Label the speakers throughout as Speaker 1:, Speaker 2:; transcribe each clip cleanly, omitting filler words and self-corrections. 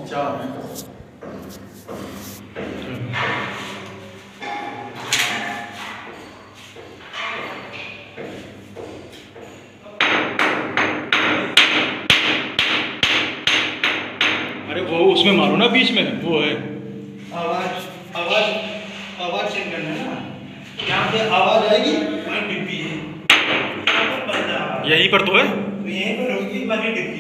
Speaker 1: 4।
Speaker 2: अरे वो उसमें मारो ना, बीच में वो है।
Speaker 1: आवाज आवाज आवाज चेंज करना है ना, यहाँ पे आवाज आएगी, वहीं डिब्बी है, यहाँ पर बंद आवाज
Speaker 2: यहीं पर तो है,
Speaker 1: तो यहीं पर होगी बनी डिब्बी।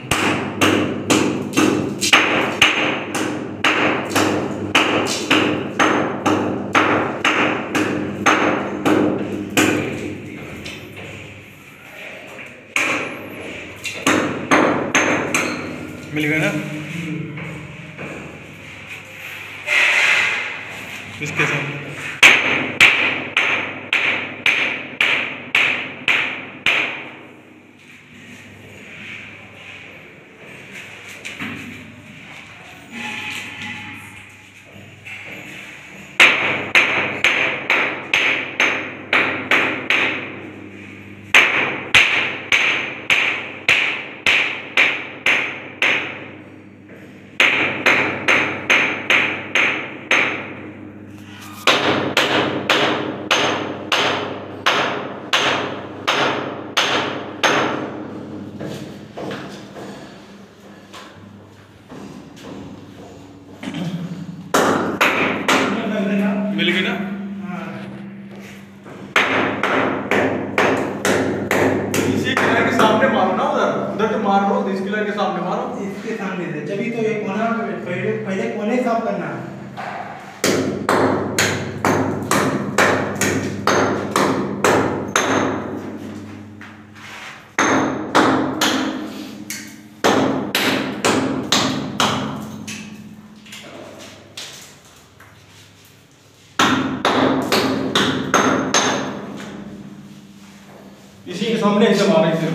Speaker 2: मिल गया ना इसके साथ। मिल गई ना।
Speaker 1: इसी किला के सामने मारो ना, उधर उधर तो मार लो, इस किला के सामने मारो, इसके सामने से जब तो ये कोना पहले कोने साफ करना है। इसी के सामने ऐसे मारे थे।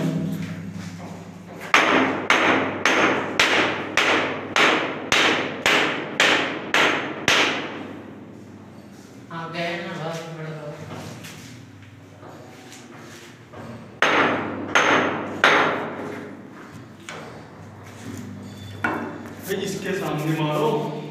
Speaker 1: इसके सामने मारो।